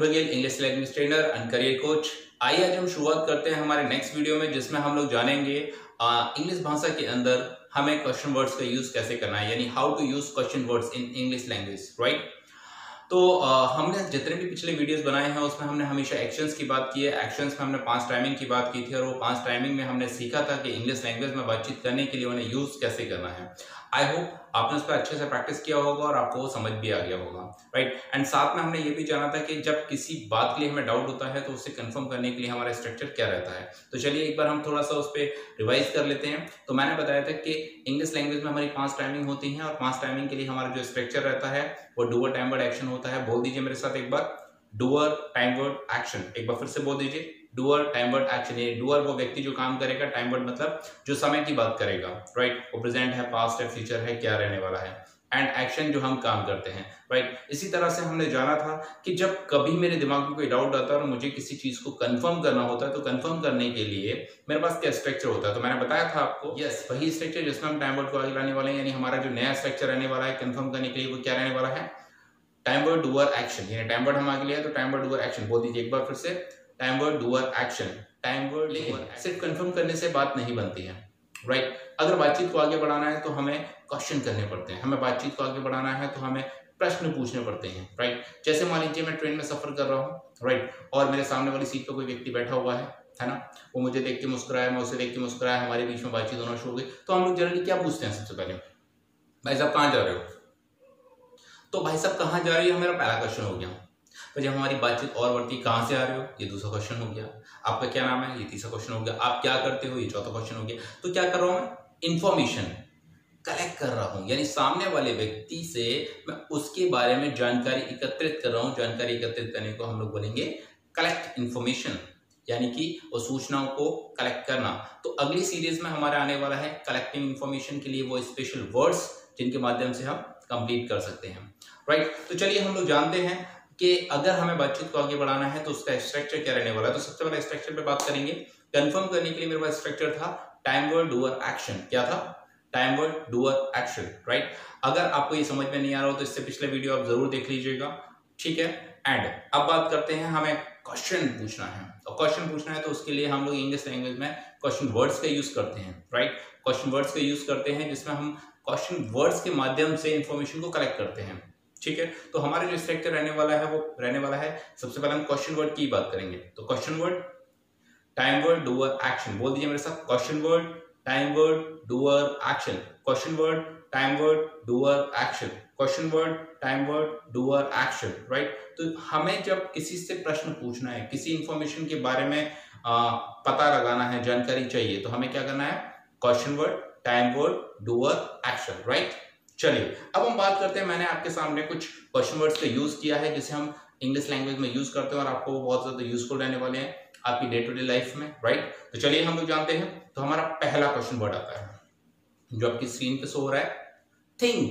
Baghel, English language trainer and career coach. आइए आज हम शुरुआत करते हैं हमारे नेक्स्ट वीडियो में, जिसमें हम लोग जानेंगे इंग्लिश भाषा के अंदर हमें क्वेश्चन वर्ड्स का यूज कैसे करना है, यानी how to use question words in English language, right. तो हमने जितने भी पिछले वीडियोस बनाए हैं उसमें हमने हमेशा एक्शंस की बात की है। एक्शंस में हमने 5 टाइमिंग की बात की थी और वो 5 टाइमिंग में हमने सीखा था कि इंग्लिश लैंग्वेज में बातचीत करने के लिए उन्हें यूज कैसे करना है। आई होप आपने उस पर अच्छे से प्रैक्टिस किया होगा और आपको वो समझ भी आ गया होगा, राइट। एंड साथ में हमने ये भी जाना था कि जब किसी बात के लिए हमें डाउट होता है तो उससे कंफर्म करने के लिए हमारा स्ट्रक्चर क्या रहता है। तो चलिए एक बार हम थोड़ा सा उस पर रिवाइज कर लेते हैं। तो मैंने बताया था कि इंग्लिश लैंग्वेज में हमारी 5 टाइमिंग होती हैं और 5 टाइमिंग के लिए हमारा जो स्ट्रक्चर रहता है वो डूअर टाइम वर्ड एक्शन होता है। बोल दीजिए मेरे साथ एक बार, डूअर टाइम वर्ड एक्शन। एक बार फिर से बोल दीजिए, डूअर टाइम वर्ड एक्शन। ये डूअर वो व्यक्ति जो काम करेगा, टाइम वर्ड मतलब जो समय की बात करेगा, राइट। वो प्रेजेंट है, पास्ट है, फ्यूचर है, क्या रहने वाला है। एंड एक्शन जो हम काम करते हैं, राइट। इसी तरह से हमने जाना था कि जब कभी मेरे दिमाग में कोई डाउट आता है और मुझे किसी चीज को कंफर्म करना होता है तो कंफर्म करने के लिए मेरे पास क्या स्ट्रक्चर होता है। तो मैंने बताया था आपको, यस, वही स्ट्रक्चर जिसमें हम टाइम वर्ड को आगे लाने वाले हैं। यानी हमारा जो नया स्ट्रक्चर रहने वाला है कंफर्म करने के लिए वो क्या रहने वाला है, टाइम वर्ड डूअर एक्शन। यानी टाइम वर्ड हम आगे लिया तो टाइम वर्ड डूअर एक्शन। बोल दीजिए एक बार फिर से, time word doer action, time word. लेकिन सिर्फ कंफर्म करने से बात नहीं बनती है, राइट। अगर बातचीत को आगे बढ़ाना है तो हमें क्वेश्चन करने पड़ते हैं। हमें बातचीत को आगे बढ़ाना है तो हमें प्रश्न पूछने पड़ते हैं, राइट। जैसे मान लीजिए मैं ट्रेन में सफर कर रहा हूँ, राइट, और मेरे सामने वाली सीट पर कोई व्यक्ति बैठा हुआ है ना। वो मुझे देख के मुस्कुराया, मैं उसे देख के मुस्कुराया, हमारे बीच में बातचीत होना शुरू हो गई। तो हम लोग जनरली क्या पूछते हैं सबसे पहले, भाई साहब कहाँ जा रहे हो। तो भाई साहब कहाँ जा रही है मेरा पहला क्वेश्चन हो गया। तो जब हमारी बातचीत और बढ़ती, कहाँ से आ रहे हो, ये दूसरा क्वेश्चन हो गया। आपका क्या नाम है, ये तीसरा क्वेश्चन हो गया। आप क्या करते हो, ये चौथा क्वेश्चन हो गया। तो क्या कर रहा हूं मैं, इंफॉर्मेशन कलेक्ट कर रहा हूं, यानी सामने वाले व्यक्ति से मैं उसके बारे में जानकारी एकत्रित कर रहा हूं। जानकारी एकत्रित करने को हम लोग बोलेंगे कलेक्ट इंफॉर्मेशन, यानी कि वो सूचनाओं को कलेक्ट करना। तो अगली सीरीज में हमारा आने वाला है कलेक्टिंग इंफॉर्मेशन के लिए वो स्पेशल वर्ड्स जिनके माध्यम से हम कंप्लीट कर सकते हैं, राइट। तो चलिए हम लोग जानते हैं कि अगर हमें बातचीत को आगे बढ़ाना है तो उसका स्ट्रक्चर क्या रहने वाला है। तो सबसे पहले स्ट्रक्चर पे बात करेंगे। कंफर्म करने के लिए मेरे पास स्ट्रक्चर था टाइम वर्ड डूअर एक्शन। क्या था, time word doer action, right. अगर आपको ये समझ में नहीं आ रहा हो तो इससे पिछले वीडियो आप जरूर देख लीजिएगा, ठीक है। एंड अब बात करते हैं, हमें क्वेश्चन पूछना है। और क्वेश्चन पूछना है तो उसके लिए हम लोग इंग्लिश लैंग्वेज में क्वेश्चन वर्ड्स का यूज करते हैं, राइट। क्वेश्चन वर्ड्स का यूज करते हैं जिसमें हम क्वेश्चन वर्ड्स के माध्यम से इंफॉर्मेशन को कलेक्ट करते हैं, ठीक है। तो हमारा जो स्ट्रक्चर रहने वाला है वो रहने वाला है, सबसे पहले हम क्वेश्चन वर्ड की बात करेंगे। तो question word time word doer action. बोल दीजिए मेरे साथ, question word time word doer action, question word time word doer action, question word time word doer action, right. तो हमें जब किसी से प्रश्न पूछना है, किसी इंफॉर्मेशन के बारे में पता लगाना है, जानकारी चाहिए, तो हमें क्या करना है, question word time word doer action, right. चलिए अब हम बात करते हैं, मैंने आपके सामने कुछ क्वेश्चन वर्ड्स का यूज किया है जिसे हम इंग्लिश लैंग्वेज में यूज करते हैं और आपको बहुत ज्यादा यूजफुल रहने वाले हैं आपकी डे टू डे लाइफ में, राइट। तो चलिए हम लोग जानते हैं। तो हमारा पहला क्वेश्चन वर्ड आता है जो आपकी स्क्रीन पे शो हो रहा है, थिंग,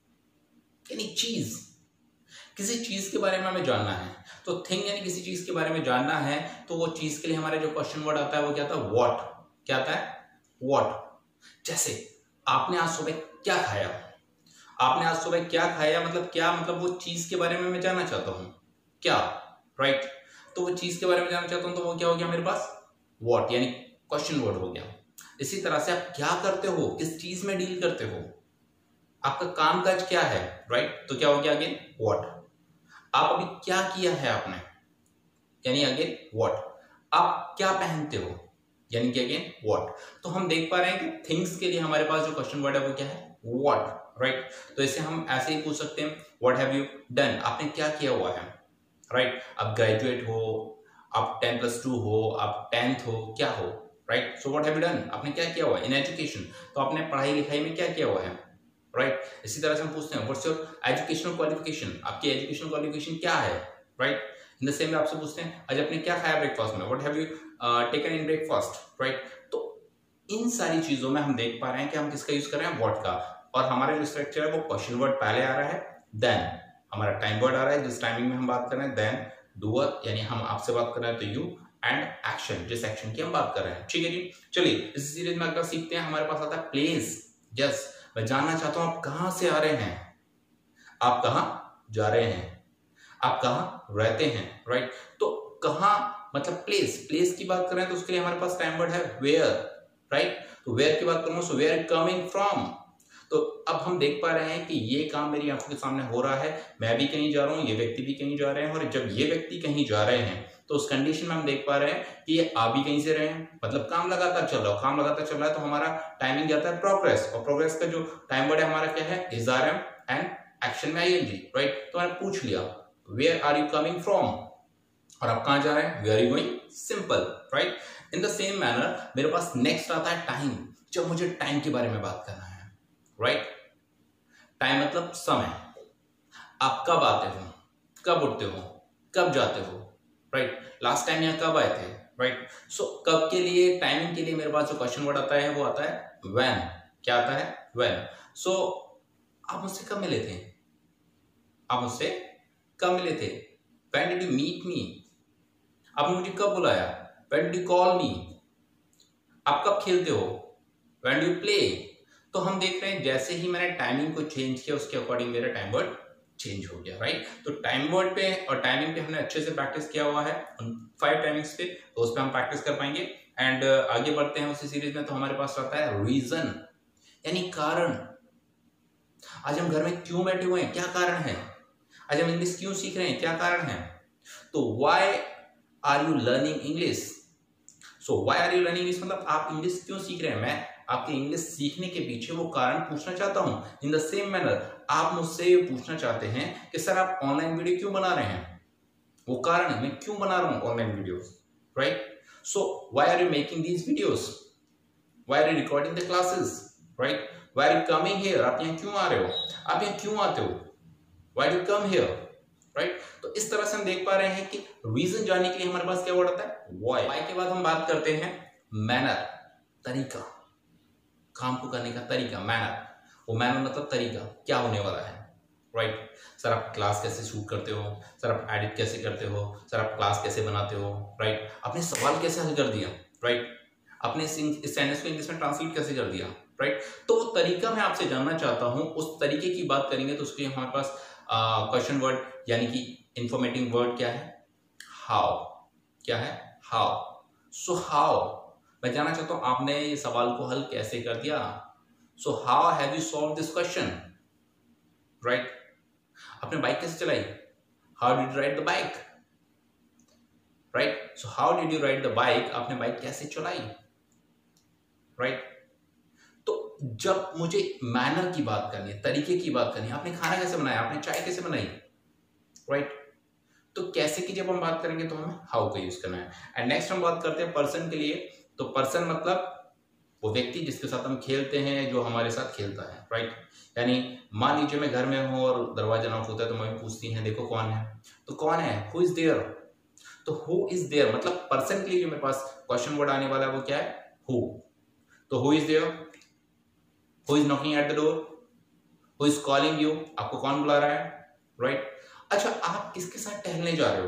यानी चीज। किसी चीज के बारे में हमें जानना है तो थिंग यानी किसी चीज के बारे में जानना है। तो वो चीज के लिए हमारा जो क्वेश्चन वर्ड आता है वो क्या आता है, व्हाट। क्या आता है, व्हाट। जैसे आपने आज सुबह क्या खाया, आपने आज सुबह क्या खाया मतलब क्या, मतलब वो चीज के बारे में मैं जानना चाहता हूं, क्या, राइट। तो वो चीज के बारे में जानना चाहता हूं तो वो क्या हो गया मेरे पास, व्हाट, यानी क्वेश्चन वर्ड हो गया। इसी तरह से आप क्या करते हो, किस चीज में डील करते हो, आपका कामकाज क्या है, राइट। तो क्या हो गया अगेन व्हाट। आप अभी क्या किया है आपने, यानी अगेन व्हाट। आप क्या पहनते हो, यानी कि अगेन व्हाट। तो हम देख पा रहे हैं कि थिंग्स के लिए हमारे पास जो क्वेश्चन वर्ड है वो क्या है, व्हाट, राइट। तो इसे हम ऐसे ही पूछ सकते हैं, व्हाट हैव यू डन, आपने क्या किया हुआ है, राइट। आप ग्रेजुएट हो, आप 10+2 हो, आप 10th हो, क्या हो, right. So what have you done, आपने क्या किया हुआ है इन एजुकेशन, तो आपने पढ़ाई लिखाई में क्या किया हुआ है, राइट। इसी तरह से हम पूछते हैं, व्हाट्स योर एजुकेशनल क्वालिफिकेशन, आपकी एजुकेशनल क्वालिफिकेशन क्या है, right. In the same way आपसे पूछते हैं, आज आपने क्या खाया ब्रेकफास्ट में, what have you taken in breakfast, right. तो इन सारी चीजों में हम देख पा रहे हैं कि हम किसका यूज कर रहे हैं, व्हाट का। और हमारा जो स्ट्रक्चर है वो क्वेश्चन वर्ड पहले आ रहा है, देन हमारा टाइम वर्ड आ रहा है जिस टाइमिंग में हम बात कर रहे हैं, देन डूअर यानी हम आपसे बात कर रहे हैं तो यू, एंड एक्शन जिस एक्शन की हम बात कर रहे हैं, ठीक है जी। चलिए इस सीरीज में अगला सीखते हैं, हमारे पास आता है प्लेस। यस, मैं जानना चाहता हूं आप कहां से आ रहे हैं, आप कहां जा रहे हैं। आप कहाँ रहते हैं, राइट। तो कहाँ मतलब प्लेस, प्लेस की बात करें तो उसके लिए हमारे पास टाइम वर्ड है वेयर, राइट। तो वेयर की बात करूँ सो वेयर कमिंग फ्रॉम। तो अब हम देख पा रहे हैं कि ये काम मेरी आंखों के सामने हो रहा है, मैं भी कहीं जा रहा हूँ, ये व्यक्ति भी कहीं जा रहे हैं, और जब ये व्यक्ति कहीं जा रहे हैं तो उस कंडीशन में हम देख पा रहे हैं कि ये आ भी कहीं से रहे हैं, मतलब काम लगातार चल रहा है, काम लगातार चल रहा है, तो हमारा टाइमिंग जाता है प्रोग्रेस, और प्रोग्रेस का जो टाइम वर्ड है हमारा क्या है, is are am and action में आईएनजी, राइट। तो मैंने पूछ लिया where are you coming from, और आप कहां जा रहे हैं, where are you going, simple, right. In the same manner मेरे पास नेक्स्ट आता है टाइम, जब मुझे टाइम के बारे में बात करना है, राइट। टाइम मतलब समय, आप कब आते हो, कब उठते हो, कब जाते हो, राइट। लास्ट टाइम यहाँ कब आए थे, राइट। सो कब के लिए, टाइमिंग के लिए मेरे पास जो क्वेश्चन वर्ड आता है वो आता है व्हेन। क्या आता है, व्हेन। सो आप मुझसे कब मिले थे, आप मुझसे कब मिले थे, when did you meet me, आपने मुझे कब बुलाया, when did you call me, आप कब खेलते हो, व्हेन डू यू प्ले। तो हम देख रहे हैं जैसे ही मैंने टाइमिंग को चेंज किया उसके अकॉर्डिंग मेरा टाइम वर्ड चेंज हो गया, राइट। तो टाइम वर्ड पे और टाइमिंग पे हमने अच्छे से प्रैक्टिस किया हुआ है उन 5 टाइमिंग्स पे, तो उस पर हम प्रैक्टिस कर पाएंगे। एंड आगे बढ़ते हैं उसी सीरीज में, तो हमारे पास आता है रीजन, यानी कारण। आज हम घर में क्यों बैठे हुए हैं, क्या कारण है, आज हम इंग्लिश क्यों सीख रहे हैं, क्या कारण है। तो why are you learning English, so why are you learning English मतलब आप इंग्लिश क्यों सीख रहे हैं, मैं आपके इंग्लिश सीखने के पीछे वो कारण पूछना चाहता हूं। इन द सेम मैनर आप मुझसे ये पूछना चाहते हैं कि सर आप ऑनलाइन वीडियो क्यों बना रहे हैं, वो कारण है मैं क्यों बना रहा हूं online videos, right. So why are you making these videos, why are you recording the classes, right, why are you coming here, आप यहाँ क्यों आ रहे हो, आप यहाँ क्यों आते हो, why do you come here, right. तो इस तरह से हम देख पा रहे हैं कि रीजन जानने के लिए हमारे पास क्या वर्ड आता है, व्हाई। व्हाई के बाद हम बात करते हैं मैनर, तरीका, काम को करने का तरीका, मैनर। वो मैनर मतलब तरीका, क्या होने वाला है, राइट। सर आप क्लास कैसे शूट करते हो, सर आप एडिट कैसे करते हो, सर आप क्लास कैसे बनाते हो, राइट। आपने सवाल कैसे हल कर दिया, राइट। आपने इस सेंटेंस को इंग्लिश में ट्रांसलेट कैसे कर दिया, राइट। तो वो तरीका मैं आपसे जानना चाहता हूं, उस तरीके की बात करेंगे तो उसके लिए हमारे पास क्वेश्चन वर्ड यानी कि इंफॉर्मेटिव वर्ड क्या है, हाउ। क्या है, हाउ। सो हाउ, मैं जानना चाहता हूं आपने ये सवाल को हल कैसे कर दिया। So how have you solve this question, right. आपने बाइक कैसे चलाई, how did you ride the bike, right. So how did you ride the bike, आपने बाइक कैसे चलाई, राइट। तो जब मुझे मैनर की बात करनी है, तरीके की बात करनी है, आपने खाना कैसे बनाया, आपने चाय कैसे बनाई, राइट। तो कैसे की जब हम बात करेंगे तो हमें हाउ का यूज करना है। एंड नेक्स्ट हम बात करते हैं पर्सन के लिए। तो पर्सन मतलब वो व्यक्ति जिसके साथ हम खेलते हैं, जो हमारे साथ खेलता है, राइट। यानी मान लीजिए मैं घर में हूं और दरवाजा नॉक होता है तो मम्मी पूछती हैं देखो कौन है, तो कौन है, हु इज देयर। तो हु इज देयर मतलब पर्सन के लिए जो मेरे पास क्वेश्चन वर्ड आने वाला है वो क्या है, हु। तो who is there, who is knocking at the door, who is calling you, आपको कौन बुला रहा है, राइट। अच्छा आप किसके साथ टहलने जा रहे हो,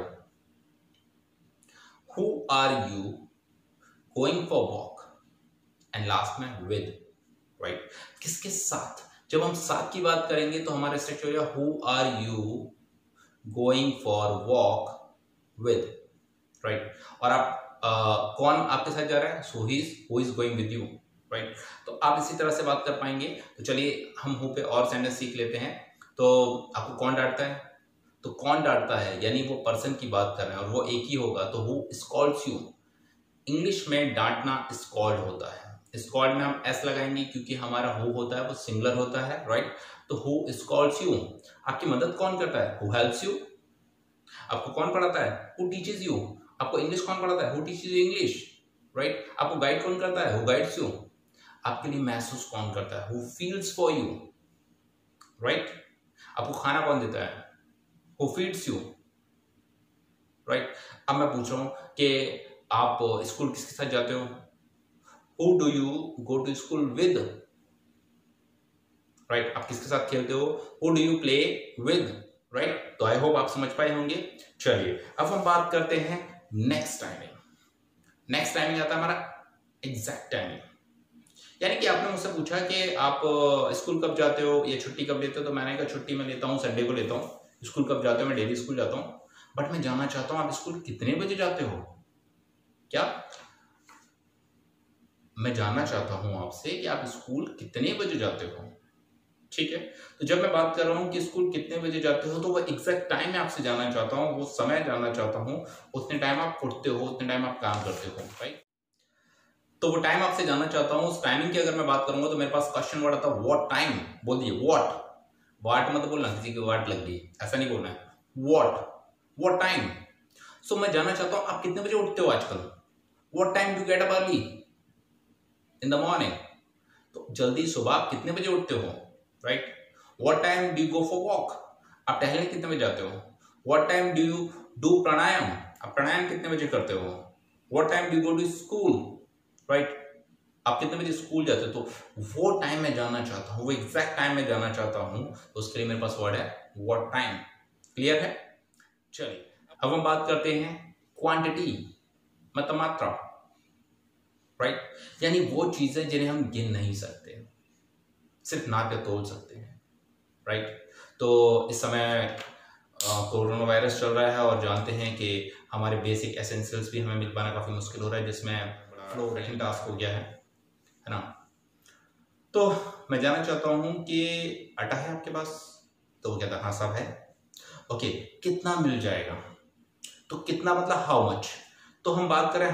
who are you going for walk, and last में विद, राइट। किसके साथ, जब हम साथ की बात करेंगे तो हमारा स्ट्रक्चर हो जाएगा who are you going for walk with, right. और आप कौन आपके साथ जा रहा है, so who is going with you, right. तो आप इसी तरह से बात कर पाएंगे। तो चलिए हम हु पे और सेंटेंस सीख लेते हैं। तो आपको कौन डांटता है, तो कौन डांटता है यानी वो पर्सन की बात कर रहे हैं और वो एक ही होगा, तो हु स्कॉल्ड्स यू। इंग्लिश में डांटना स्कॉल्ड होता है, स्कॉल्ड में हम एस लगाएंगे क्योंकि हमारा हु होता है वो सिंगुलर होता है, राइट। तो हु स्कॉल्ड्स यू, आपकी मदद कौन करता है, हु हेल्प्स यू। आपको कौन पढ़ाता है, हु टीचेस यू। आपको इंग्लिश कौन पढ़ाता है, who teaches you English, right. आपको गाइड कौन करता है, हु गाइड्स यू। आपके लिए महसूस कौन करता है, who feels for you, right. आपको खाना कौन देता है, हु फीड्स यू, राइट। अब मैं पूछ रहा हूं कि आप स्कूल किसके साथ जाते हो, who do you go to school with, right. आप किसके साथ खेलते हो, who do you play with, right. तो आई होप आप समझ पाए होंगे। चलिए अब हम बात करते हैं नेक्स्ट टाइमिंग। नेक्स्ट टाइमिंग आता है हमारा एग्जैक्ट टाइमिंग, यानी कि आपने मुझसे पूछा कि आप स्कूल कब जाते हो या छुट्टी कब लेते हो, तो मैंने कहा छुट्टी में लेता हूँ संडे को लेता हूँ, स्कूल कब जाते हो? मैं डेली स्कूल जाता हूँ, बट मैं जानना चाहता हूँ आप स्कूल कितने बजे जाते हो? क्या मैं जानना चाहता हूँ आपसे कि आप स्कूल कितने बजे जाते हो? ठीक है, तो जब मैं बात कर रहा हूँ कि स्कूल कितने बजे जाते हो, तो वो एग्जैक्ट टाइम मैं आपसे जानना चाहता हूँ, वो समय जानना चाहता हूँ, उतने टाइम आप उठते हो, उतने टाइम आप काम करते हो, राइट? तो वो टाइम आपसे जानना चाहता हूँ। उस टाइमिंग की अगर मैं बात करूंगा तो मेरे पास क्वेश्चन वर्ड आता है व्हाट टाइम। बोल दिए व्हाट। व्हाट मत बोलना किसी की वाट लग गई, ऐसा नहीं बोलना है। What time. सो मैं जानना चाहता हूँ आप कितने बजे उठते हो आजकल? What time do get up early in the morning. तो जल्दी सुबह आप कितने बजे उठते हो, right? What time do you go for walk. आप टहलने कितने बजे जाते हो? What time do you do pranayama. आप प्राणायाम कितने बजे करते हो? What time do you go to school, right? आप कितने बजे स्कूल जाते हो? तो वो टाइम मैं जानना चाहता हूँ, वो एग्जैक्ट टाइम मैं जानना चाहता हूँ, तो उसके लिए मेरे पास वर्ड है व्हाट टाइम। क्लियर है? चलिए अब हम बात करते हैं क्वांटिटी, मतलब मात्रा, राइट? यानी वो चीजें जिन्हें हम गिन नहीं सकते, सिर्फ नाप या तोल सकते हैं, राइट? तो इस समय कोरोना वायरस चल रहा है और जानते हैं कि हमारे बेसिक एसेंशियल्स भी हमें मिल पाना काफी मुश्किल हो रहा है, जिसमें फ्लो रेटिंग टास्क हो गया है ना? तो मैं जानना चाहता हूं कि आटा है आपके पास? तो वो कहता है हाँ सब है। ओके, कितना मिल जाएगा? तो कितना मतलब हाउ मच। तो हम बात करें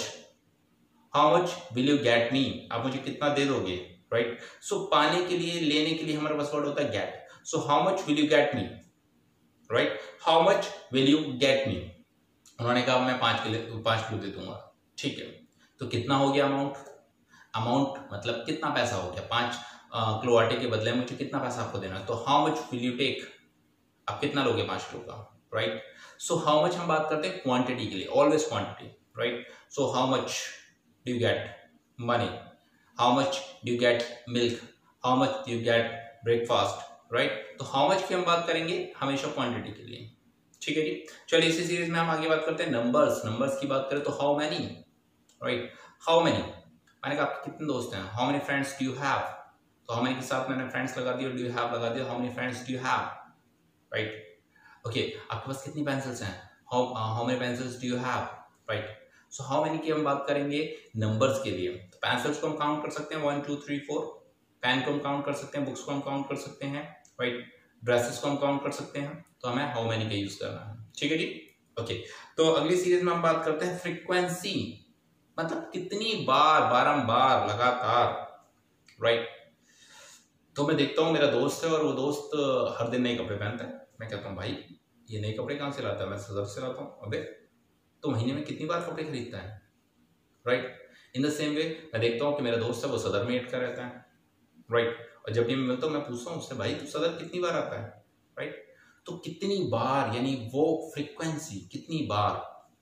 how much will you get me, आप मुझे कितना दे दोगे, राइट? सो पाने के लिए, लेने के लिए हमारे पास वर्ड होता है get. So how much will you get me, right? How much will you get me. उन्होंने कहा मैं 5 किलो दे दूंगा, ठीक है? तो कितना हो गया अमाउंट? अमाउंट मतलब कितना पैसा हो गया। 5 किलो आटे के बदले मुझे कितना पैसा आपको देना है। तो how much will you take, आप कितना लोगे 5 किलो का, राइट? सो हाउ मच हम बात करते हैं क्वांटिटी के लिए, always quantity, right? So how much do you get money, how much do you get milk, how much do you get breakfast, right? तो हाउ मच की हम बात करेंगे हमेशा क्वांटिटी के लिए, ठीक है जी? चलिए इसी सीरीज में हम आगे बात करते हैं नंबर्स की बात करें तो how many, right? How many, मैंने कहा आपके कितने दोस्त हैं? How many friends do you have. तो हाउ मेनी के साथ मैंने फ्रेंड्स लगा दिया, डू यू हैव लगा दिया, how many friends do you have, right? Okay, आपके पास कितनी पेंसिल्स हैं? How many pencils do you have, right? So how many की हम बात करेंगे नंबर्स के लिए। तो पेंसिल्स को हम काउंट कर सकते हैं 1 2 3 4, पेन को हम काउंट कर सकते हैं, बुक्स को हम काउंट कर सकते हैं, राइट? ड्रेसेस को हम काउंट कर सकते हैं। तो हमें हाउ मेनी का यूज करना है, ठीक है जी? ओके, तो अगली सीरीज में हम बात करते हैं फ्रीक्वेंसी, मतलब कितनी बार, बारंबार, लगातार, राइट? तो मैं देखता हूँ मेरा दोस्त है और वो दोस्त हर दिन नए कपड़े पहनता है। मैं कहता हूँ भाई ये नए कपड़े कहाँ से लाता है? मैं सदर से लाता हूँ। अबे तो महीने में कितनी बार कपड़े खरीदता है, right? In the same way मैं देखता हूँ कि मेरा दोस्त है वो सदर में एड रहता है, राइट? और जब भी मैं मिलता हूँ मैं पूछता हूँ उससे, भाई तू सदर कितनी बार आता है, राइट? तो कितनी बार, यानी वो फ्रीक्वेंसी, कितनी बार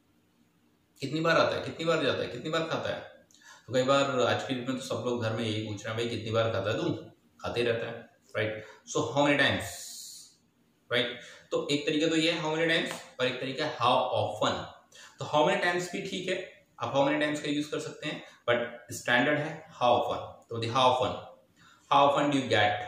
आता है, कितनी बार जाता है, कितनी बार खाता है। तो कई बार आज के डेट में तो सब लोग घर में यही पूछ रहे हैं, भाई कितनी बार खाता है तू? खाते रहता है, right? So how many times, right? तो एक तरीका तो ये है हाउ मेनी टाइम्स, और एक तरीका है हाउ ऑफन। तो हाउ मेनी टाइम्स भी ठीक है, आप हाउ मेनी टाइम्स का यूज कर सकते हैं, बट स्टैंडर्ड है हाउ ऑफन। तो how often do you get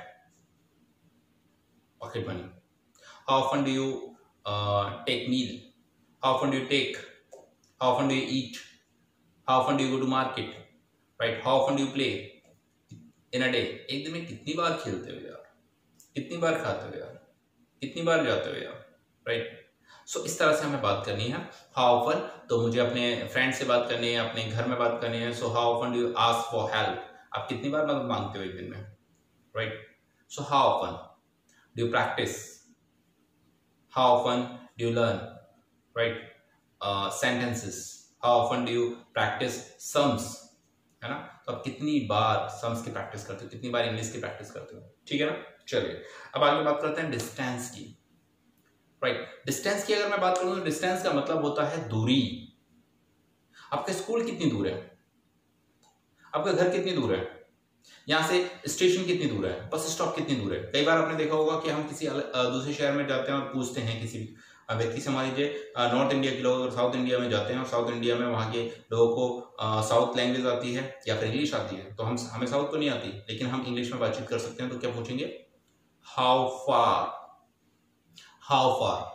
pocket money, how often do you take meal, how often do you take, how often do you eat, how often do you go to market, right? How often do you play in a day, एक दिन में कितनी बार खेलते हो यार, कितनी बार खाते हो यार, कितनी बार जाते हो यार, राइट? सो इस तरह से हमें बात करनी है हाउ ऑफन। तो मुझे अपने फ्रेंड से बात करनी है, अपने घर में बात करनी है। So how often do you ask for help, आप कितनी बार मदद मांगते हो एक दिन में, right? So how often do you practise, how often do you learn, right? Sentences, how often do you practise sums, है ना? तो आप कितनी बार सम्स की प्रैक्टिस करते हो, कितनी बार इंग्लिश की प्रैक्टिस करते हो, ठीक है ना? चलिए अब आगे बात करते हैं डिस्टेंस की, राइट? डिस्टेंस की अगर मैं बात करूं तो डिस्टेंस का मतलब होता है दूरी। आपका स्कूल कितनी दूर है, आपका घर कितनी दूर है, यहाँ से स्टेशन कितनी दूर है, बस स्टॉप कितनी दूर है। कई बार आपने देखा होगा कि हम किसी दूसरे शहर में जाते हैं और पूछते हैं किसी व्यक्ति से, मान लीजिए नॉर्थ इंडिया के लोग अगर साउथ इंडिया में जाते हैं और साउथ इंडिया में वहाँ के लोगों को साउथ लैंग्वेज आती है या फिर इंग्लिश आती है, तो हमें साउथ तो नहीं आती, लेकिन हम इंग्लिश में बातचीत कर सकते हैं। तो क्या पूछेंगे? How far, how far,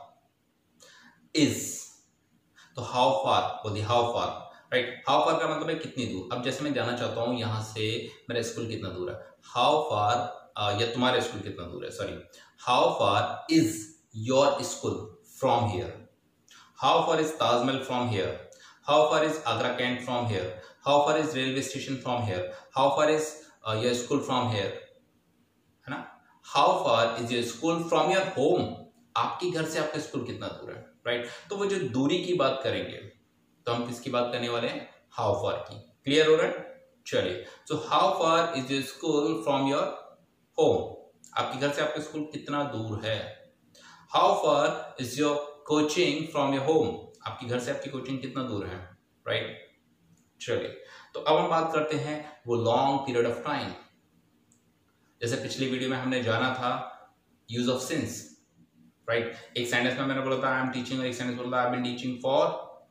is, तो हाउ फार बोल दी, how far, right. How far का मतलब है कितनी दूर। अब जैसे मैं जानना चाहता हूं यहां से मेरा स्कूल कितना दूर है, हाउ फार, या तुम्हारा स्कूल कितना दूर है, sorry, how far is your school from here, how far is Taj Mahal from here, how far is Agra cantt from here, how far is railway station from here, how far is your school from here, है ना। How far is your school from your home, आपके घर से आपका school कितना दूर है, right. तो वो जो दूरी की बात करेंगे तो हम किसकी बात करने वाले हैं, हाउ फार की। क्लियर हो रहा है, चलिए। So how far is your school from your home, आपके घर से आपका स्कूल कितना दूर है। How far is your coaching from your home, आपके घर से आपकी कोचिंग कितना दूर है, राइट। चलिए, तो अब हम बात करते हैं वो लॉन्ग पीरियड ऑफ टाइम। जैसे पिछली वीडियो में हमने जाना था यूज ऑफ सिंस, राइट। एक सेंटेंस में मैंने बोला था आई एम टीचिंग, और एक सेंटेंस बोला था I am teaching for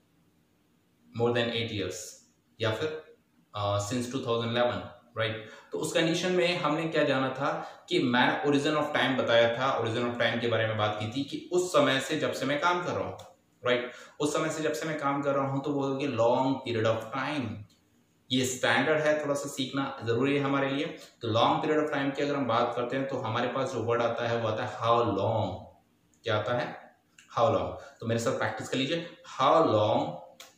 more than 8 years, या फिर सिंस 2011, राइट। तो उस कंडीशन में हमने क्या जाना था कि मैंने ओरिजिन ऑफ टाइम बताया था, ओरिजिन ऑफ टाइम के बारे में बात की थी कि उस समय से जब से मैं काम कर रहा हूँ, राइट। उस समय से जब से मैं काम कर रहा हूँ तो वो हो गया लॉन्ग पीरियड ऑफ टाइम। ये स्टैंडर्ड है, थोड़ा सा सीखना जरूरी है हमारे लिए। तो लॉन्ग पीरियड ऑफ टाइम की अगर हम बात करते हैं तो हमारे पास जो वर्ड आता है वो आता है हाउ लॉन्ग। क्या आता है, हाउ लॉन्ग। तो मेरे साथ प्रैक्टिस कर लीजिए, how long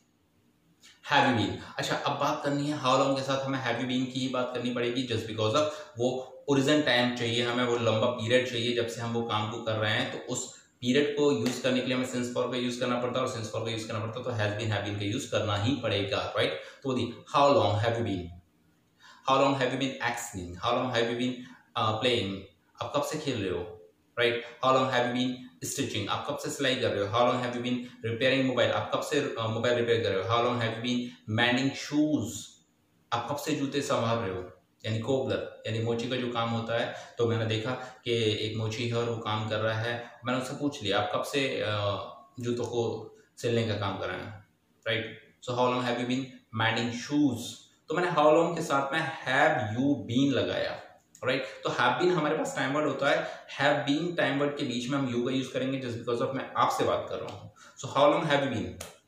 have you been. अच्छा, अब बात करनी है हाउ लॉन्ग के साथ हमें हैव यू बीन की ही बात करनी पड़ेगी, जस्ट बिकॉज ऑफ वो ओरिजिन टाइम चाहिए हमें, वो लंबा पीरियड चाहिए जब से हम वो काम को कर रहे हैं। तो उस पीरियड को यूज करने के लिए हमें सिंस फॉर का यूज करना पड़ता है, और सिंस फॉर का यूज करना पड़ता है तो हैव बीन का यूज करना ही पड़ेगा, राइट। तो the how long have you been, how long have you been acting, how long have you been playing, आप कब से खेल रहे हो, right. How long have you been stitching, आप कब से सिलाई कर रहे हो। How long have you been repairing mobile, आप कब से मोबाइल रिपेयर कर रहे हो। How long have you been mending shoes, आप कब से जूते संभाल रहे हो। यानी कोबलर यानी मोची का जो काम होता है, तो मैंने देखा कि एक मोची है और वो काम कर रहा है, मैंने उससे पूछ लिया आप कब से जूतों को सिलने का काम कर रहे हैं, right. So how long have you been mending shoes, तो मैंने हाउ लॉन्ग के साथ में हैव यू बीन लगाया, राइट। तो हैव बीन हमारे पास टाइम वर्ड होता है, हैव बीन टाइम वर्ड के बीच में हम यू का यूज करेंगे जस्ट बिकॉज ऑफ मैं आपसे बात कर रहा हूं। So how long have you been,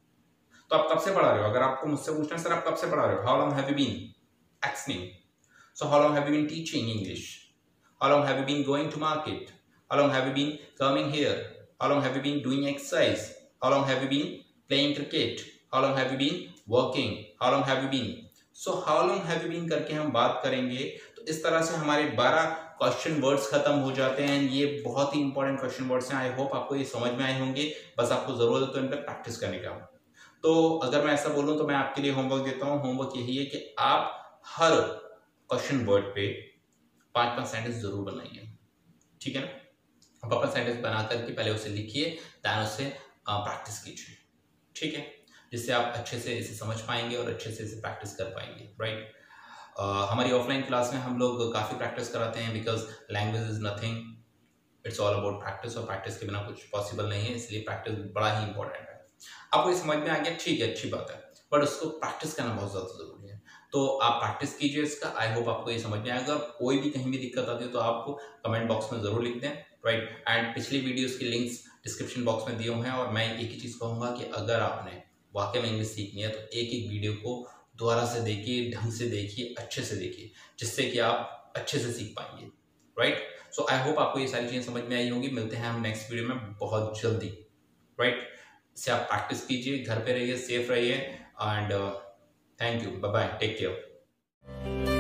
तो आप कब से पढ़ा रहे हो। अगर आपको मुझसे पूछना है सर आप कब से पढ़ा रहे हो, how long have you been acting. So how long have you been teaching English, how long have you been going to market, how long have you been coming here, how long have you been doing exercise, how long have you been playing cricket, how long have you been working, how long have you been. So how long have you been करके हम बात करेंगे। तो इस तरह से हमारे 12 question words खत्म हो जाते हैं। ये बहुत ही इंपॉर्टेंट क्वेश्चन वर्ड्स हैं, आई होप आपको ये समझ में आए होंगे। बस आपको जरूरत है तो इन पर प्रैक्टिस करने का। तो अगर मैं ऐसा बोलूं तो मैं आपके लिए होमवर्क देता हूं। होमवर्क यही है कि आप हर क्वेश्चन वर्ड पे 5-5 सेंटेंस जरूर बनाइए, ठीक है ना। 5-5 सेंटेंस बना करके पहले उसे लिखिए, दैन उससे प्रैक्टिस कीजिए, ठीक है, जिससे आप अच्छे से इसे समझ पाएंगे और अच्छे से इसे प्रैक्टिस कर पाएंगे, राइट। हमारी ऑफलाइन क्लास में हम लोग काफ़ी प्रैक्टिस कराते हैं, because language is nothing, it's all about practice, और प्रैक्टिस के बिना कुछ पॉसिबल नहीं है, इसलिए प्रैक्टिस बड़ा ही इंपॉर्टेंट है। आपको ये समझ में आ गया, ठीक है, अच्छी बात है, बट उसको प्रैक्टिस करना बहुत ज़्यादा जरूरी है। तो आप प्रैक्टिस कीजिए इसका, आई होप आपको ये समझ में आएगा। कोई भी कहीं भी दिक्कत आती है तो आप कमेंट बॉक्स में ज़रूर लिख दें, राइट। एंड पिछली वीडियोज़ की लिंक्स डिस्क्रिप्शन बॉक्स में दिए हुए हैं। और मैं एक ही चीज़ कहूँगा कि अगर आपने वाकई में इंग्लिश सीखनी है तो एक एक वीडियो को दोबारा से देखिए, ढंग से देखिए, अच्छे से देखिए, जिससे कि आप अच्छे से सीख पाएंगे, राइट। सो आई होप आपको ये सारी चीज़ें समझ में आई होंगी। मिलते हैं हम नेक्स्ट वीडियो में बहुत जल्दी, राइट। इससे आप प्रैक्टिस कीजिए, घर पे रहिए, सेफ रहिए, and thank you, bye bye, take care.